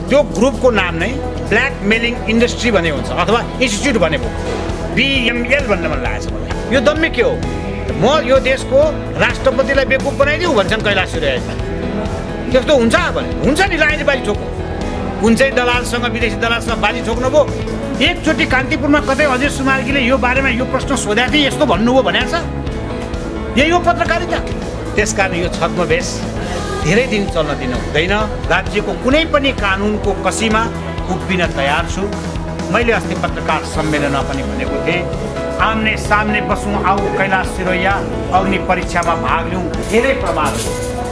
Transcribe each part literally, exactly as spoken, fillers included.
त्यो ग्रुपको नाम नै ब्ल्याक मेलिङ इन्डस्ट्री भन्ने हुन्छ अथवा इन्स्टिट्युट भन्ने भयो बिएमएल भन्न मन लागेको छ मलाई यो दम्मे के हो म यो देशको राष्ट्रपतिलाई बेवकुफ बनाइदिउँ भन्छन् कैलाश सूर्यायता त्यस्तो हुन्छ भने हुन्छ नि लाइने बाजी ठोक्नु कुन चाहिँ दलालसँग विदेशी दलालसँग बाजी ठोक्नु भयो एकचोटि कान्तिपुरमा कतै अजय सुमार्गीले यो बारेमा यो प्रश्न सोधेको थिए यस्तो भन्नुभयो भनेको छ यही हो पत्रकारिता त्यसकारण यो छद्मवेश धेरै दिन चल्न दिन हुँदैन राज्यको कुनै पनि कानुनको कसीमा उभिन तयार छु मैले अस्ति पत्रकार सम्मेलनमा पनि भनेको थिएँ आम्ने सामने बसौँ आऊ कैलाश सिरोया अग्नि परीक्षामा भाग लिउँ धेरै प्रमाणहरू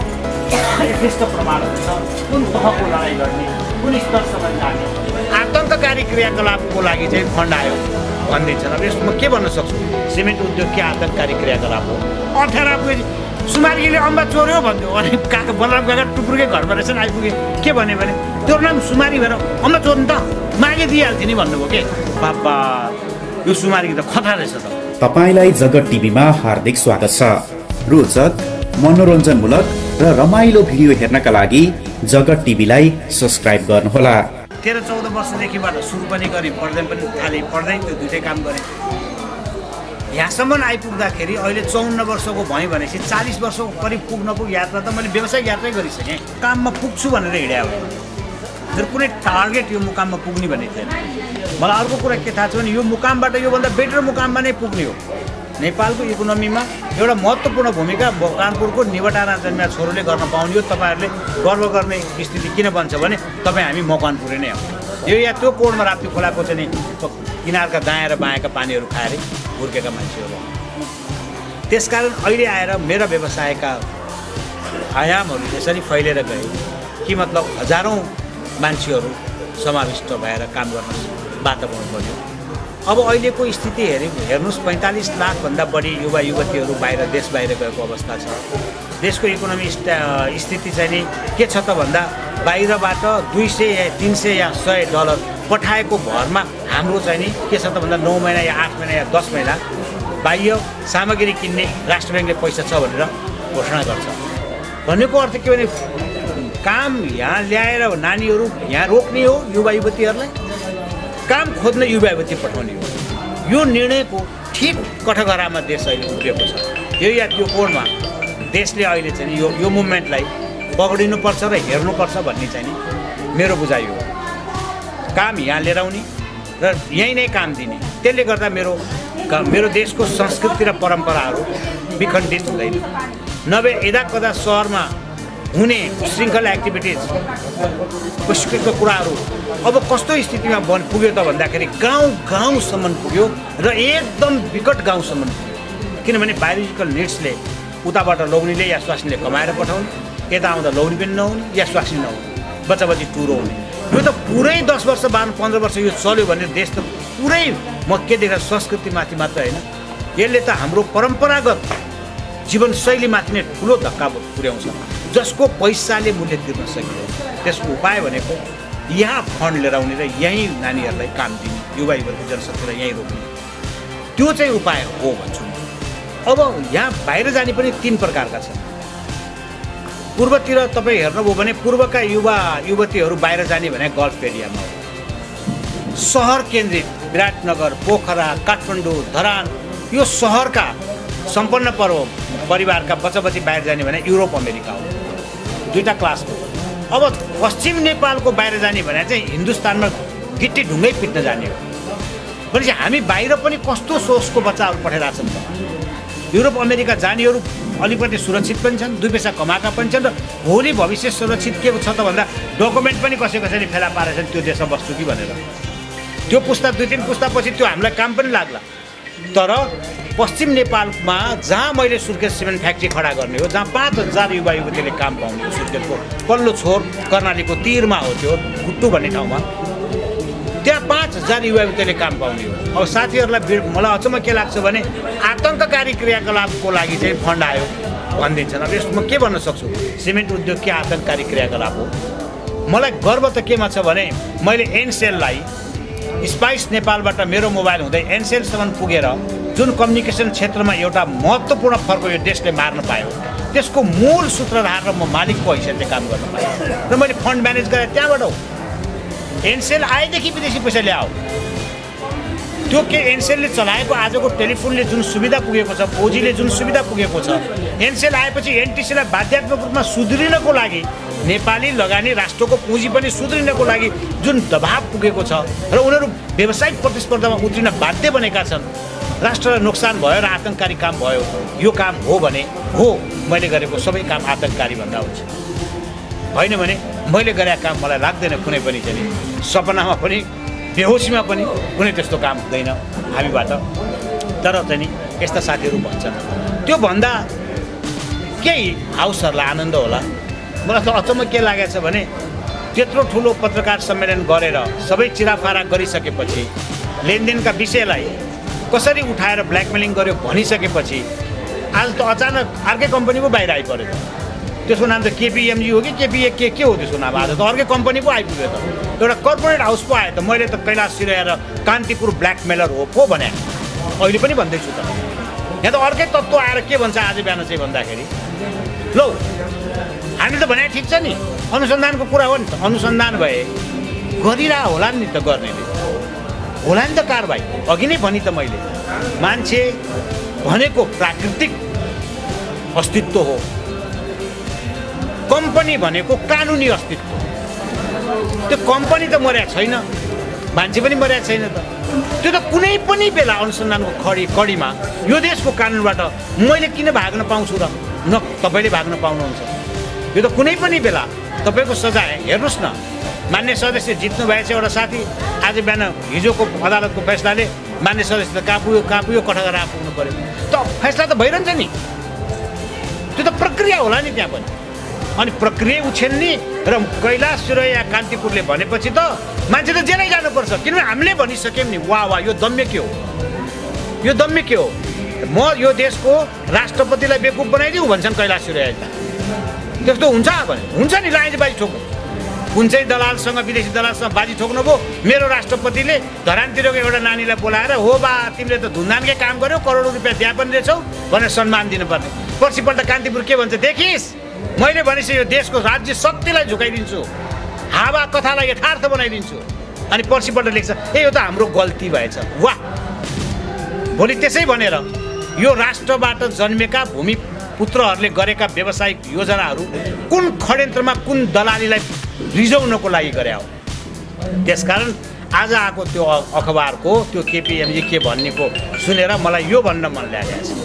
यथेष्ट प्रमाणहरू छ कुन तहको लडाइँ गर्ने कुन स्तरसम्म जाने आतङ्ककारी क्रियाकलापको लागि चाहिँ फन्ड आयो भनिदिन्छन् अब यसमा के भन्न सक्छु सिमेन्ट उद्योग के आतङ्ककारी क्रियाकलाप हो अठार पुगे सुमार्गीले अम्बा चोर्यो भन्थ्यो अनि काका बलराम काका टुप्रुकै घरमा रहेछन् आइपुगे के भन्यो भने त्यो नाम सुमारी भएर अम्बा चोर्नु त मागे दिइहाल्थ्यो नि भन्नुभयो के बाबा यो सुमारी त खतरा रहेछ त तपाईलाई जगत टिभीमा हार्दिक स्वागत छ रोचक मनोरञ्जनमूलक र रमाइलो भिडियो हेर्नका लागि जगत टिभीलाई सब्स्क्राइब गर्नुहोला तेह्र चौध वर्षदेखिबाट सुरु पनि गरेँ पढ्दै पनि थालेँ पढ्दै त्यो दुइटै काम गरेँ यहाँसम्म आइपुग्दाखेरि अहिले चौन्न वर्षको भएँ भनेपछि चालिस वर्षको करिब पुग्न पुग यात्रा त मैले व्यवसायिक यात्रै गरिसकेँ काममा पुग्छु भनेर हिँड्या हो मेरो कुनै टार्गेट यो मुकाममा पुग्ने भन्ने थिएन मलाई अर्को कुरा के थाहा छ भने यो मुकामबाट योभन्दा बेटर मुकाममा नै पुग्ने हो नेपालको इकोनोमीमा एउटा महत्त्वपूर्ण भूमिका कानपुरको निवटारा जन्मिया छोरोले गर्न पाउने हो तपाईँहरूले गर्व गर्ने स्थिति किन बन्छ भने तपाईँ हामी मकवानपुरे नै हौ यो या त्यो कोडमा राप्ती खोलाको चाहिँ नि किनारका दायाँ र बायाँका पानीहरू खाएर हुर्केका मान्छेहरू त्यसकारण अहिले आएर मेरा व्यवसायका आयामहरू यसरी फैलेर गए कि मतलब हजारौँ मान्छेहरू समाविष्ट भएर काम गर्न वातावरण बन्यो अब अहिलेको स्थिति हेरि हेर्नुहोस् पैँतालिस लाखभन्दा बढी युवा युवतीहरू बाहिर देश बाहिर गएको अवस्था छ देशको इकोनोमी स्थिति चाहिँ नि के छ त भन्दा बाहिरबाट दुई सय या तिन सय या सय डलर पठाएको भरमा हाम्रो चाहिँ नि के छ त भन्दा नौ महिना या आठ महिना या दस महिना बाह्य सामग्री किन्ने राष्ट्र ब्याङ्कले पैसा छ भनेर घोषणा गर्छ भनेको अर्थ के भने काम यहाँ ल्याएर नानीहरू यहाँ रोक्ने हो युवा युवतीहरूलाई काम खोज्न युवा युवती पठाउने हो यो निर्णयको ठिक कठघरामा देश अहिले उभिएको छ यो या त्यो कोणमा देशले अहिले चाहिँ यो यो मुभमेन्टलाई पक्रिनुपर्छ र हेर्नुपर्छ भन्ने चाहिँ नि मेरो बुझाइ हो काम यहाँ लिएर आउने र यहीँ नै काम दिने त्यसले गर्दा मेरो मेरो देशको संस्कृति र परम्पराहरू विखण्डित हुँदैन नभए यदा कदा सहरमा हुने श्रृङ्खला एक्टिभिटिज पुष्पको कुराहरू अब कस्तो स्थितिमा बन पुग्यो त भन्दाखेरि गाउँ गाउँसम्म पुग्यो र एकदम विकट गाउँसम्म पुग्यो किनभने बायोलोजिकल निड्सले उताबाट लौनीले या स्वास्नीले कमाएर पठाउने यता आउँदा लौनी पनि नहुने या स्वास्नी नहुने बच्चा बच्ची टुरो हुने यो त पुरै दस वर्ष बाह्र पन्ध्र वर्ष यो चल्यो भने देश त पुरै म के देखेर संस्कृतिमाथि मात्र होइन यसले त हाम्रो परम्परागत जीवनशैलीमाथि नै ठुलो धक्का पुर्याउँछ जसको पैसाले मूल्य तिर्न सकिन्छ त्यसको उपाय भनेको यहाँ फन्ड लिएर आउने र यहीँ नानीहरूलाई काम दिने युवा युवती जनशक्तिलाई यहीँ रोक्ने त्यो चाहिँ उपाय हो भन्छु म अब यहाँ बाहिर जाने पनि तीन प्रकारका छन् पूर्वतिर तपाईँ हेर्नुभयो भने पूर्वका युवा युवतीहरू बाहिर जाने भने गल्फ एरियामा हो सहर केन्द्रित विराटनगर पोखरा काठमाडौँ धरान यो सहरका सम्पन्न पर्व परिवारका बच्चा बच्ची बाहिर जाने भने युरोप अमेरिका हो दुईवटा क्लासको अब पश्चिम नेपालको बाहिर जाने भने चाहिँ हिन्दुस्तानमा गिट्टी ढुङ्गै पिट्न जाने हो भनेपछि हामी बाहिर पनि कस्तो सोचको बच्चाहरू पठाइरहेको छन् त युरोप अमेरिका जानेहरू अलिकति सुरक्षित पनि छन् दुई पैसा कमाएका पनि छन् र भोलि भविष्य सुरक्षित के छ त भन्दा डकुमेन्ट पनि कसै कसैले फेला पारेछन् त्यो देशमा बस्छु कि भनेर त्यो पुस्ता दुई तिन पुस्तापछि त्यो हामीलाई काम पनि लाग्ला तर पश्चिम नेपालमा जहाँ मैले सुर्खेत सिमेन्ट फ्याक्ट्री खडा गर्ने हो जहाँ पाँच हजार युवा युवतीले काम पाउने हो सुर्खेतको पल्लो छोर कर्णालीको तिरमा हो त्यो गुट्टु भन्ने ठाउँमा त्यहाँ पाँच हजार युवा युवतीले काम पाउने हो अब साथीहरूलाई मलाई अचम्म के लाग्छ भने आतङ्ककारी क्रियाकलापको लागि चाहिँ फन्ड आयो भनिदिन्छन् अब यसमा के भन्न सक्छु सिमेन्ट उद्योग के आतङ्ककारी क्रियाकलाप हो मलाई गर्व त केमा छ भने मैले एनसेललाई स्पाइस नेपालबाट मेरो मोबाइल हुँदै एनसेलसम्म पुगेर जुन कम्युनिकेसन क्षेत्रमा एउटा महत्त्वपूर्ण फर्क यो देशले मार्न पायो त्यसको मूल सूत्रधार र म मालिकको हैसियतले काम गर्न पाएँ र मैले फन्ड म्यानेज गरेँ त्यहाँबाट हो एनसेल आएदेखि विदेशी पैसा ल्याऊ। त्यो के एनसेलले चलाएको आजको टेलिफोनले जुन सुविधा पुगेको छ, फोर जीले जुन सुविधा पुगेको छ, एनसेल आएपछि एनटिसीलाई बाध्यात्मक रूपमा सुध्रिनको लागि नेपाली लगानी राष्ट्रको पुँजी पनि सुध्रिनको लागि जुन दबाव पुगेको छ र उनीहरू व्यावसायिक प्रतिस्पर्धामा उत्रिन बाध्य बनेका छन्, राष्ट्रलाई नोक्सान भयो र आतङ्ककारी काम भयो, यो काम हो भने हो मैले गरेको सबै काम आतङ्ककारी भन्दा हुन्छ, होइन भने मैले गरेको काम मलाई लाग्दैन कुनै पनि चाहिँ सपनामा पनि बेहोसीमा पनि कुनै त्यस्तो काम हुँदैन हामीबाट। तर चाहिँ नि यस्ता साथीहरू भन्छन्, त्यो भन्दा केही हाउसहरूलाई आनन्द होला। मलाई त अचम्म के लागेको छ भने त्यत्रो ठुलो पत्रकार सम्मेलन गरेर सबै चिराफारा गरिसकेपछि लेनदेनका विषयलाई कसरी उठाएर ब्ल्याकमेलिङ गर्यो भनिसकेपछि आज त अचानक अर्कै कम्पनी पो बाहिर आइपऱ्यो। त्यसको नाम त केपिएमजी हो कि केपिए के के हो त्यसको नाम? आज त अर्कै कम्पनी पो आइपुग्यो त, एउटा कर्पोरेट हाउस पो आयो त। मैले त कैलाश सिरैया कान्तिपुर ब्ल्याकमेलर हो पो भने अहिले पनि भन्दैछु त। यहाँ त अर्कै तत्त्व आएर के भन्छ आज बिहान चाहिँ भन्दाखेरि लौ हामीले त भने ठिक छ नि, अनुसन्धानको कुरा हो नि त, अनुसन्धान भए गरिरह होला नि त, गर्नेले होला नि त कारबाही। अघि नै भनि त मैले, मान्छे भनेको प्राकृतिक अस्तित्व हो, कम्पनी भनेको कानुनी अस्तित्व। त्यो कम्पनी त मर्या छैन, मान्छे पनि मर्या छैन त। त्यो त कुनै पनि बेला अनुसन्धानको खडी कडीमा यो देशको कानुनबाट मैले किन भाग्न पाउँछु र न तपाईँले भाग्न पाउनुहुन्छ? यो त कुनै पनि बेला तपाईँको सजाय हेर्नुहोस् न। मान्य सदस्य जित्नु भएछ एउटा साथी, आज बिहान हिजोको अदालतको फैसलाले मान्य सदस्य त कहाँ पुग्यो कहाँ पुग्यो कठघरा पुग्नु पऱ्यो त। फैसला त भइरहन्छ नि, त्यो त प्रक्रिया होला नि त्यहाँ पनि। अनि प्रक्रिया उछेल्ने र कैलाश सिरैया कान्तिपुरले भनेपछि त मान्छे त जेलै जानुपर्छ, किनभने हामीले भनिसक्यौँ नि। वाह वाह, यो दम्य के हो, यो दम्य के हो? म यो देशको राष्ट्रपतिलाई बेकुफ बनाइदिउँ भन्छन् कैलाश सिरैया। त्यस्तो हुन्छ भने हुन्छ नि, लाइन्स बाजी ठोक्नु। कुन चाहिँ दलालसँग विदेशी दलालसँग बाजी ठोक्नु भयो? मेरो राष्ट्रपतिले धरानतिरको एउटा नानीलाई बोलाएर हो बा तिमीले त धुमधामकै काम गर्यौ, करोडौँ रुपियाँ दिया पनि रहेछौ भनेर सम्मान दिनुपर्ने। पर्सिपल्ट कान्तिपुर के भन्छ? देखिस् मैले भनेपछि यो देशको राज्य शक्तिलाई झुकाइदिन्छु, हावा कथालाई यथार्थ बनाइदिन्छु। अनि पर्सिपल्ट लेख्छ ए यो त हाम्रो गल्ती भएछ। वाह, भोलि त्यसै भनेर यो राष्ट्रबाट जन्मेका भूमि पुत्रहरूले गरेका व्यावसायिक योजनाहरू कुन षड्यन्त्रमा कुन दलालीलाई रिजाउनको लागि गरे हो। त्यसकारण आज आएको त्यो अखबारको त्यो केपिएमजी के भन्नेको सुनेर मलाई यो भन्न मन लागेको छ,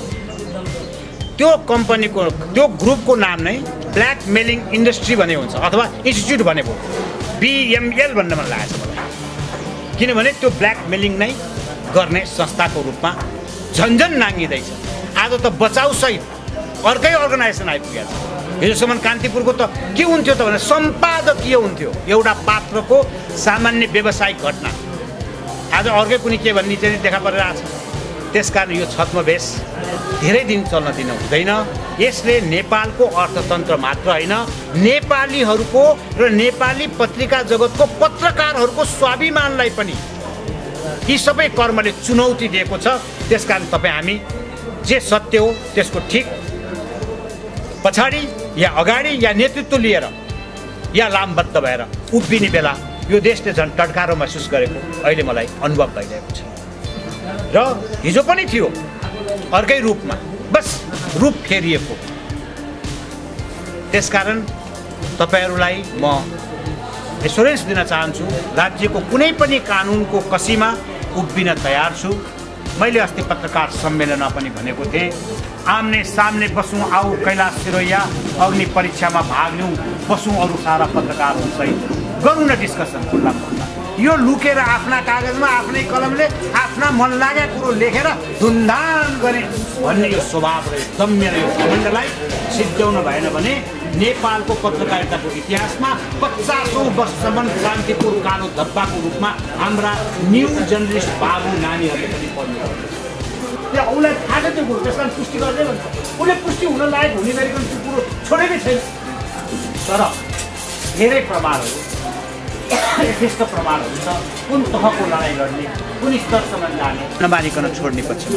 त्यो कम्पनीको त्यो ग्रुपको नाम नै ब्ल्याकमेलिङ इन्डस्ट्री भने हुन्छ अथवा इन्स्टिच्युट भने भयो, बिएमएल भन्न मन लागेको छ मलाई। किनभने त्यो ब्ल्याकमेलिङ नै गर्ने संस्थाको रूपमा झन्झन नाङ्गिँदैछ। आज त बचाउसहित अर्कै अर्गनाइजेसन आइपुगेको छ। हिजोसम्म कान्तिपुरको त के हुन्थ्यो त भने सम्पादकीय हुन्थ्यो, एउटा पात्रको सामान्य व्यावसायिक घटना। आज अर्कै कुनै के भन्ने चाहिँ देखा परिरहेको छ। त्यसकारण यो छद्मवेश धेरै दिन चल्न दिनु हुँदैन। यसले नेपालको अर्थतन्त्र मात्र होइन, नेपालीहरूको र नेपाली पत्रिका जगतको पत्रकारहरूको स्वाभिमानलाई पनि यी सबै कर्मले चुनौती दिएको छ। त्यसकारण तपाईँ हामी जे सत्य हो त्यसको ठिक पछाडि या अगाडि या नेतृत्व लिएर या लामबद्ध भएर उभिने बेला यो देशले झन् टड्कारो महसुस गरेको अहिले मलाई अनुभव भइरहेको छ। र हिजो पनि थियो अर्कै रूपमा, बस रूप फेरिएको। त्यसकारण तपाईँहरूलाई म एस्योरेन्स दिन चाहन्छु, राज्यको कुनै पनि कानुनको कसीमा उभिन तयार छु। मैले अस्ति पत्रकार सम्मेलनमा पनि भनेको थिएँ, आम्ने सामने बसौँ, आऊ कैलाश सिरैया अग्नि परीक्षामा भाग लिउँ, बसौँ अरू सारा पत्रकारहरूसहित गरौँ न डिस्कसन खुल्ला खुल्ला। यो लुकेर आफ्ना कागजमा आफ्नै कलमले आफ्ना मन लागेको कुरो लेखेर धुमधाम गरे भन्ने यो स्वभाव र दम्य र यो घमण्डलाई सिद्ध्याउन भएन भने नेपालको पत्रकारिताको इतिहासमा पचासौँ वर्षसम्म शान्तिपुर कालो धब्बाको रूपमा हाम्रा न्यू जर्नलिस्ट बाबु नानीहरूले पनि पढ्नु त्यो उसलाई थाहा छ त्यो कुरो, त्यसमा पुष्टि गर्दै भन्छ। उसले पुष्टि हुन लायक हुने गरिकन त्यो कुरो छोडेकै छैन। तर धेरै प्रमाणहरू यथेष्ट प्रमाणहरू छ, कुन तहको लडाइँ लड्ने, कुन स्तरसम्म जाने नमानिकन छोड्ने पक्षमा।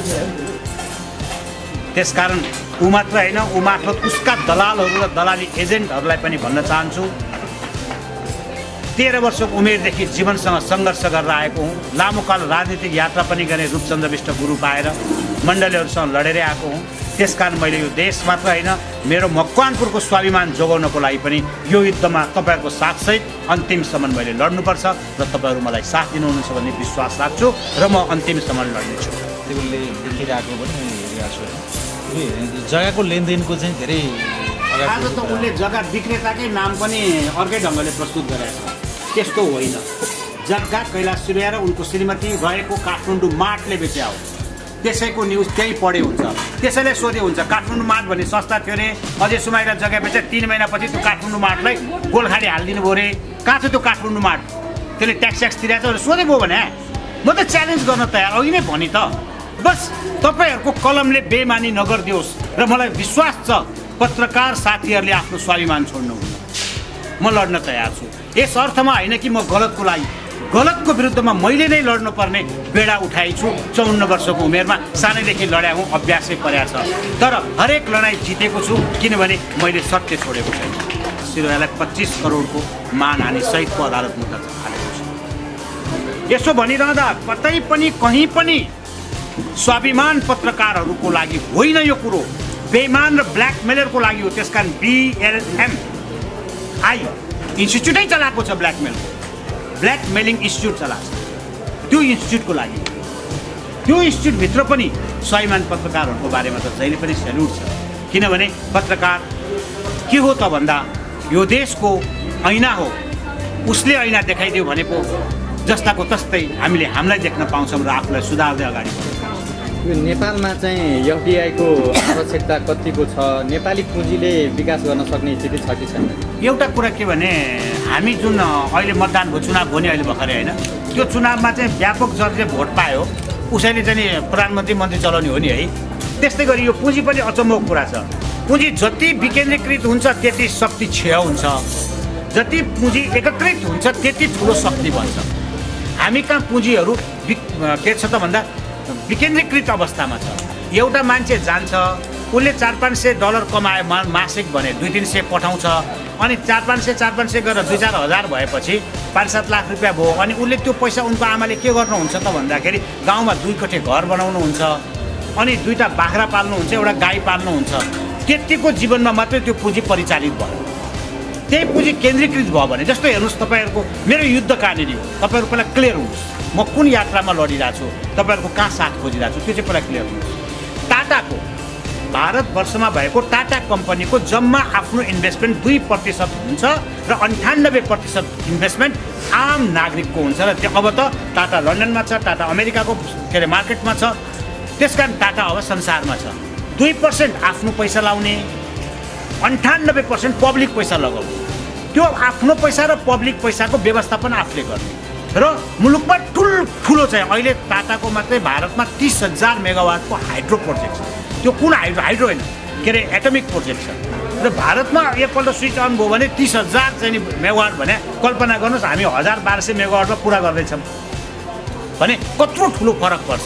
त्यसकारण ऊ मात्र होइन, ऊ मार्फत उसका दलालहरू र दलाली एजेन्टहरूलाई पनि भन्न चाहन्छु, तेह्र वर्षको उमेरदेखि जीवनसँग सङ्घर्ष गरेर आएको हुँ। लामो काल राजनीतिक यात्रा पनि गरेँ, रूपचन्द्र विष्ट गुरु पाएर मण्डलीहरूसँग लडेरै आएको हुँ। त्यसकारण मैले यो देश मात्र होइन, मेरो मकवानपुरको स्वाभिमान जोगाउनको लागि पनि यो युद्धमा तपाईँहरूको साथसहित अन्तिमसम्म मैले लड्नुपर्छ र तपाईँहरू मलाई साथ दिनुहुनेछ भन्ने विश्वास राख्छु र म अन्तिमसम्म लड्नेछु। त्यसले देखिरहेको पनि मैले हेरिरहेको छु। जग्गाको लेनदेनको चाहिँ धेरै आज त उसले जग्गा विक्रेताकै नाम पनि अर्कै ढङ्गले प्रस्तुत गरेको छ। त्यस्तो होइन। जग्गा कैलाश सूर्य र उनको श्रीमती रहेको काठमाडौँ मार्टले बेच्या हो। त्यसैको न्युज त्यहीँ पढे हुन्छ। त्यसैले सोधे हुन्छ काठमाडौँ मार्ट भन्ने संस्था थियो अरे, अझै सुमाइला जग्गा बेचे तिन महिनापछि त्यो काठमाडौँ मार्टलाई गोलखाडी हालिदिनु भयो अरे। कहाँ छ त्यो काठमाडौँ मार्ट? त्यसले ट्याक्स ट्याक्स तिरेको छ सोधे भयो भने म त च्यालेन्ज गर्न तयार, अघि नै भने त। बस तपाईँहरूको कलमले बेमानी नगरिदियोस् र मलाई विश्वास छ पत्रकार साथीहरूले आफ्नो स्वाभिमान छोड्नुहुन्न। म लड्न तयार छु। यस अर्थमा होइन कि म गलतको लागि, गलतको विरुद्धमा मैले नै लड्नुपर्ने बेडा उठाएछु। चौन्न वर्षको उमेरमा सानैदेखि लड्या हुँ, अभ्यासै पर्या छ। तर हरेक लडाइँ जितेको छु किनभने मैले सत्य छोडेको छैन। सिरोयालाई पच्चिस करोडको मानहानि सहितको अदालत मुद्दा हालेको छु। यसो भनिरहँदा कतै पनि कहीँ पनि स्वाभिमान पत्रकारहरूको लागि होइन यो कुरो, बेइमान र ब्ल्याकमेलरको लागि हो। त्यसकारण बिएलएम आई इन्स्टिट्युटै चलाएको छ, ब्ल्याकमेलको ब्ल्याकमेलिङ इन्स्टिट्युट चलाएको छ। त्यो इन्स्टिट्युटको लागि, त्यो इन्स्टिट्युटभित्र पनि स्वाभिमान पत्रकारहरूको बारेमा त जहिले पनि सेल्युट छ। किनभने पत्रकार के हो त भन्दा यो देशको ऐना हो। उसले ऐना देखाइदियो भने पो जस्ताको तस्तै हामीले हामीलाई देख्न पाउँछौँ र आफूलाई सुधार्दै अगाडि बढ्छौँ। यो नेपालमा चाहिँ एफडिआईको आवश्यकता कतिको छ? नेपाली पुँजीले विकास गर्न सक्ने स्थिति छ कि छैन? एउटा कुरा के भने हामी जुन अहिले मतदान भयो, चुनाव भयो नि अहिले भर्खरै होइन, त्यो चुनावमा चाहिँ व्यापक जसले भोट पायो उसैले चाहिँ प्रधानमन्त्री मन्त्री चलाउने हो नि है। त्यस्तै गरी यो पुँजी पनि अचम्मको कुरा छ। पुँजी जति विकेन्द्रीकृत हुन्छ त्यति शक्ति क्षय हुन्छ, जति पुँजी एकत्रित हुन्छ त्यति ठुलो शक्ति बन्छ। हामी कहाँ पुँजीहरू के छ त भन्दा विकेन्द्रीकृत अवस्थामा छ। एउटा मान्छे जान्छ, उसले चार पाँच सय डलर कमायो मा मासिक भने दुई तिन सय पठाउँछ, अनि चार पाँच सय चार पाँच सय गरेर दुई चार हजार भएपछि पाँच सात लाख रुपियाँ भयो। अनि उसले त्यो पैसा उनको आमाले के गर्नुहुन्छ त भन्दाखेरि गाउँमा दुई कोठे घर बनाउनुहुन्छ, अनि दुईवटा बाख्रा पाल्नुहुन्छ, एउटा गाई पाल्नुहुन्छ। त्यतिको जीवनमा मात्रै त्यो पुँजी परिचालित भयो। त्यही पुँजी केन्द्रीकृत भयो भने जस्तो हेर्नुहोस् तपाईँहरूको मेरो युद्ध कहाँनिर हो, तपाईँहरू पहिला क्लियर हुनुहोस्। म कुन यात्रामा लडिरहेको छु, तपाईँहरूको कहाँ साथ खोजिरहेको छु, त्यो चाहिँ पहिला क्लियर हुनुहोस्। टाटाको भारतवर्षमा भएको टाटा कम्पनीको जम्मा आफ्नो इन्भेस्टमेन्ट दुई प्रतिशत हुन्छ र अन्ठानब्बे प्रतिशत इन्भेस्टमेन्ट आम नागरिकको हुन्छ। र त्यो अब त टाटा लन्डनमा छ, टाटा अमेरिकाको के अरे मार्केटमा छ। त्यसकारण टाटा अब संसारमा छ। दुई पर्सेन्ट आफ्नो पैसा लाउने, अन्ठानब्बे पर्सेन्ट पब्लिक पैसा लगाउने। त्यो आफ्नो पैसा र पब्लिक पैसाको व्यवस्थापन आफूले गर्ने। र मुलुकमा ठुल्ठुलो चाहिँ अहिले टाटाको मात्रै भारतमा तिस हजार मेगावाटको हाइड्रो प्रोजेक्ट छ। त्यो कुन हाइड्रो हाइड्रो होइन के अरे एटमिक प्रोजेक्ट छ। र भारतमा एकपल्ट स्विच अन भयो भने तिस हजार चाहिँ मेगावाट भने कल्पना गर्नुहोस् हामी हजार बाह्र सय मेगावाटमा पुरा गर्दैछौँ भने कत्रो ठुलो फरक पर्छ।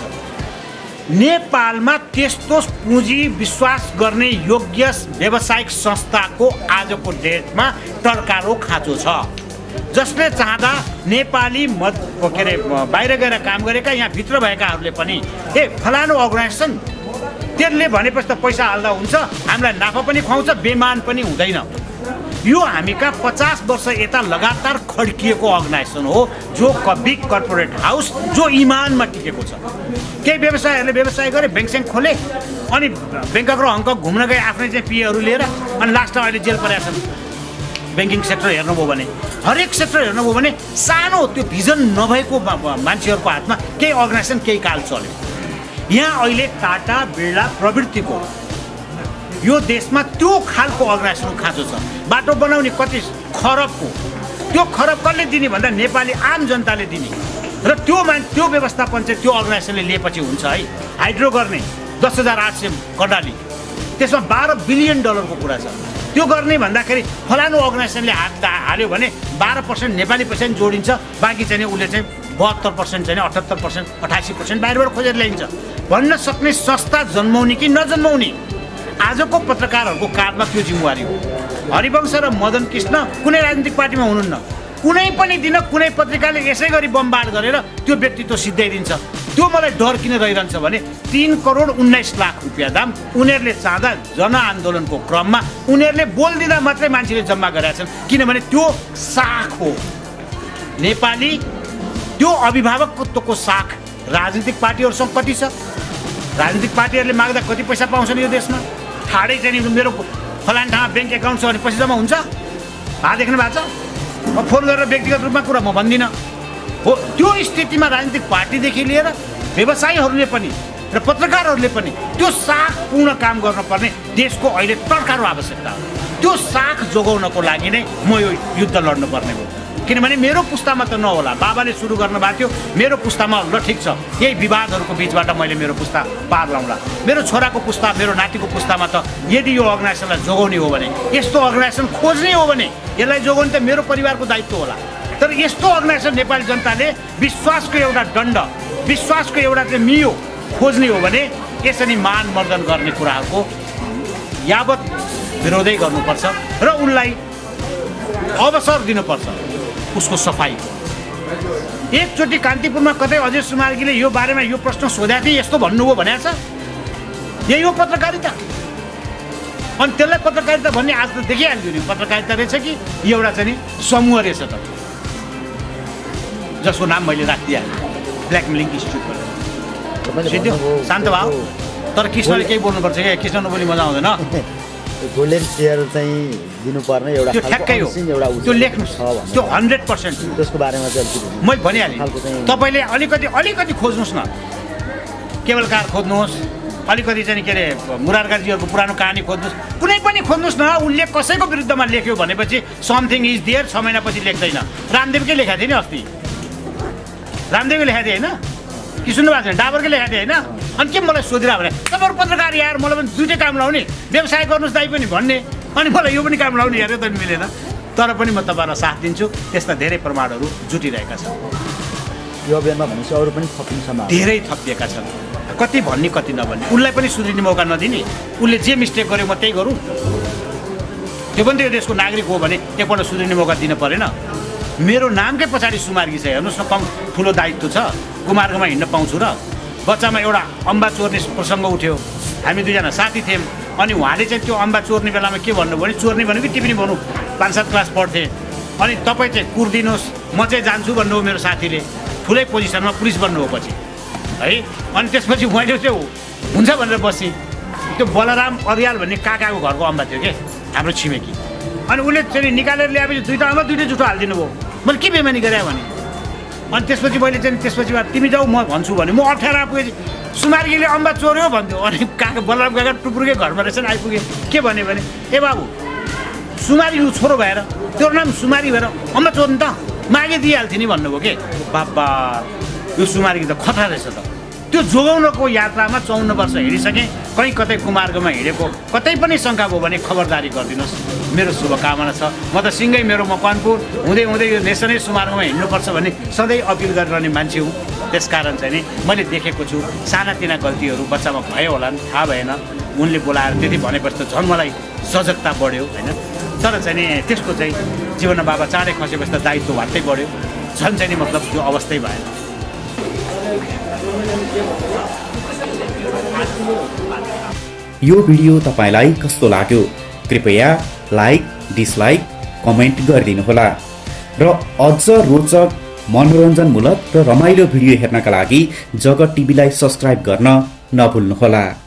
नेपालमा त्यस्तो पुँजी विश्वास गर्ने योग्य व्यावसायिक संस्थाको आजको डेटमा टर्कारो खाँचो छ, जसले चाहँदा नेपाली मत के अरे बाहिर गएर काम गरेका यहाँ भित्र भएकाहरूले पनि ए फलानु अर्गनाइजेसन त्यसले भनेपछि त पैसा हाल्दा हुन्छ, हामीलाई नाफा पनि खुवाउँछ, बेमान पनि हुँदैन। यो हामी कहाँ पचास वर्ष यता लगातार खड्किएको अर्गनाइजेसन हो, जो बिग कर्पोरेट हाउस जो इमानमा टिकेको छ। केही व्यवसायहरूले व्यवसाय गरे, ब्याङ्क खोले, अनि ब्याङ्कक र हङकङ घुम्न गए आफ्नै चाहिँ पिएहरू लिएर, अनि लास्टमा अहिले जेल परेका छन्। ब्याङ्किङ सेक्टर हेर्नुभयो भने, हरेक सेक्टर हेर्नुभयो भने सानो त्यो भिजन नभएको मान्छेहरूको हातमा केही अर्गनाइजेसन केही काल चल्यो। यहाँ अहिले टाटा बिर्ला प्रवृत्तिको यो देशमा त्यो खालको अर्गनाइजेसन खाँचो छ। बाटो बनाउने कति खरबको, त्यो खरब कसले दिने भन्दा नेपाली आम जनताले दिने। र त्यो मान त्यो व्यवस्थापन चाहिँ त्यो अर्गनाइजेसनले लिएपछि हुन्छ है। हाइड्रो गर्ने दस हजार आठ सय कडाली, त्यसमा बाह्र बिलियन डलरको कुरा छ। त्यो गर्ने भन्दाखेरि फलानु अर्गनाइजेसनले हात हाल्यो भने बाह्र पर्सेन्ट नेपाली पैसा जोडिन्छ, बाँकी चाहिँ उसले चाहिँ बहत्तर पर्सेन्ट चाहिँ अठहत्तर पर्सेन्ट अठासी पर्सेन्ट बाहिरबाट खोजेर ल्याइन्छ भन्न सक्ने संस्था जन्माउने कि नजन्माउने आजको पत्रकारहरूको काँधमा त्यो जिम्मेवारी हो। हरिवंश र मदन कृष्ण कुनै राजनीतिक पार्टीमा हुनुहुन्न, कुनै पनि दिन कुनै पत्रिकाले यसै गरी बमबाड गरेर त्यो व्यक्तित्व सिद्ध्याइदिन्छ। त्यो मलाई डर किन रहिरहन्छ भने तीन करोड उन्नाइस लाख रुपियाँ दाम उनीहरूले चाहँदा जनआन्दोलनको क्रममा उनीहरूले बोलिदिँदा मात्रै मान्छेले जम्मा गरेका छन्। किनभने त्यो साख हो नेपाली, त्यो अभिभावकत्वको साख राजनीतिक पार्टीहरूसँग कति छ? राजनीतिक पार्टीहरूले माग्दा कति पैसा पाउँछन् यो देशमा? ठाडै चाहिँ मेरो फलान ठाउँमा ब्याङ्क एकाउन्ट छ भने पैसा जम्मा हुन्छ? भा देख्नु भएको छ? म फोन गरेर व्यक्तिगत रूपमा कुरा म भन्दिनँ हो। त्यो स्थितिमा राजनीतिक पार्टीदेखि लिएर व्यवसायीहरूले पनि र पत्रकारहरूले पनि त्यो साख पूर्ण काम गर्नुपर्ने देशको अहिले तर्कारो आवश्यकता हो। त्यो साख जोगाउनको लागि नै म यो युद्ध लड्नुपर्ने हो। किनभने मेरो पुस्तामा त नहोला, बाबाले सुरु गर्नुभएको थियो, मेरो पुस्तामा ल ठिक छ, यही विवादहरूको बिचबाट मैले मेरो पुस्ता पार लाउँला। मेरो छोराको पुस्ता, मेरो नातिको पुस्तामा त यदि यो अर्गनाइजेसनलाई जोगाउने हो भने, यस्तो अर्गनाइजेसन खोज्ने हो भने यसलाई जोगाउनु त मेरो परिवारको दायित्व होला। तर यस्तो अर्गनाइजेसन नेपाली जनताले विश्वासको एउटा दण्ड, विश्वासको एउटा चाहिँ मियो खोज्ने हो भने यसरी मानमर्दन गर्ने कुराहरूको यावत विरोधै गर्नुपर्छ र उनलाई अवसर दिनुपर्छ उसको सफाइको। एकचोटि कान्तिपुरमा कतै अजय सुमार्गीले यो बारेमा यो प्रश्न सोधेको थिए, यस्तो भन्नुभयो भनेको छ। यही हो पत्रकारिता। अनि त्यसलाई पत्रकारिता भन्ने आज त देखिहाल्यो नि पत्रकारिता रहेछ कि एउटा चाहिँ नि समूह रहेछ त, जसको नाम मैले राखिदिइहालेँ ब्ल्याकमेलिङ इन्स्टिट्युट। सिद्धो शान्त भाव। तर कृष्णले केही बोल्नुपर्छ क्या, कृष्ण नबोली मजा आउँदैन। गोल्डन चेयर चाहिँ दिनुपर्ने एउटा त्यो ठ्याक्कै हो, त्यो लेख्नुहोस्, त्यो हन्ड्रेड पर्सेन्ट त्यसको बारेमा चाहिँ मैले भनिहालेँ। तपाईँले अलिकति अलिकति खोज्नुहोस् न, केवलकार खोज्नुहोस्, अलिकति चाहिँ के अरे मुरारकाजीहरूको पुरानो कहानी खोज्नुहोस्, कुनै पनि खोज्नुहोस् न। उसले कसैको विरुद्धमा लेख्यो भनेपछि समथिङ इज देयर, छ महिनापछि लेख्दैन। रामदेवकै लेखाएको थियो नि अस्ति, रामदेवकै लेखाएको थियो होइन कि सुन्नु भएको छैन? डाबरकै लेखाएको थियो होइन? अनि के मलाई सोधिरह भने तपाईँहरू पत्रकार यार मलाई पनि दुइटै काम लाउने, व्यवसाय गर्नुहोस् दाइ पनि भन्ने, अनि मलाई यो पनि काम लाउने हेरेर त मिलेन। तर पनि म तपाईँहरूलाई साथ दिन्छु, त्यस्ता धेरै प्रमाणहरू जुटिरहेका छन्। यो अभियानमा भनेपछि अरू पनि थपिन्छ, धेरै थपिएका छन्। कति भन्ने कति नभन्ने, उसलाई पनि सुध्रिने मौका नदिने। उसले जे मिस्टेक गर्यो म त्यही गरौँ, त्यो पनि त यो देशको नागरिक हो भने एकपल्ट सुध्रिने मौका दिन परेन। मेरो नामकै पछाडि सुमार्गी छ, हेर्नुहोस् न, कम ठुलो दायित्व छ, कुमार्गमा हिँड्न पाउँछु र। बच्चामा एउटा अम्बा चोर्ने प्रसङ्ग उठ्यो, हामी दुईजना साथी थियौँ। अनि उहाँले चाहिँ त्यो अम्बा चोर्ने बेलामा के भन्नुभयो भने, चोर्ने भनेको टिप्पणी भनौँ, पाँच सात क्लास पढ्थेँ। अनि तपाईँ चाहिँ कुर्दिनुहोस्, म चाहिँ जान्छु भन्नुभयो मेरो साथीले। ठुलै पोजिसनमा पुलिस बन्नुभयो पछि है। अनि त्यसपछि मैले चाहिँ हुन्छ भनेर बसेँ। त्यो बलराम अर्याल भन्ने काकाको घरको अम्बा थियो कि हाम्रो छिमेकी। अनि उसले चाहिँ निकालेर ल्याएपछि दुईवटा अम्बा दुइटै जुठो हालिदिनु भयो। मैले के बेमानी गरेँ भने, अनि त्यसपछि मैले चाहिँ त्यसपछि तिमी जाऊ म भन्छु भने म अप्ठ्यारो आइपुगेँ। सुमार्गीले अम्बा चोर्यो भन्थ्यो, अनि काका बलराम काका टुपुर्कै घरमा रहेछ नि आइपुगेँ। के भने भने ए बाबु सुमारी छोरो भएर त्यो नाम सुमारी भएर अम्बा चोर्नु त मागे दिइहाल्थ्यो नि भन्नुभयो कि। बाबा यो सुमारी त खतरा रहेछ त। त्यो जोगाउनको यात्रामा चौन्न वर्ष हिँडिसकेँ, कहीँ कतै कुमार्गमा हिँडेको कतै पनि शङ्का भयो भने खबरदारी गरिदिनुहोस्, मेरो शुभकामना छ। म त सिँगै मेरो मकवानपुर हुँदै हुँदै यो नेसनै सुमार्गमा हिँड्नुपर्छ भन्ने सधैँ अपिल गरिरहने मान्छे हुँ। त्यसकारण चाहिँ नि मैले देखेको छु सानातिना गल्तीहरू बच्चामा भयो होला नि, थाहा भएन। उनले बोलाएर त्यति भनेपछि त झन् मलाई सजगता बढ्यो होइन। तर चाहिँ नि त्यसको चाहिँ जीवनमा बाबा चाँडै खसेपछि त दायित्व वात्तै बढ्यो, झन् चाहिँ नि मतलब त्यो अवस्थै भएन। यो भिडियो तपाईलाई कस्तो लाग्यो? कृपया लाइक, डिसलाइक, कमेन्ट गरिदिनुहोला र अझ रोचक मनोरञ्जनमूलक र रमाइलो भिडियो हेर्नका लागि जगत टिभीलाई सब्स्क्राइब गर्न नभुल्नुहोला।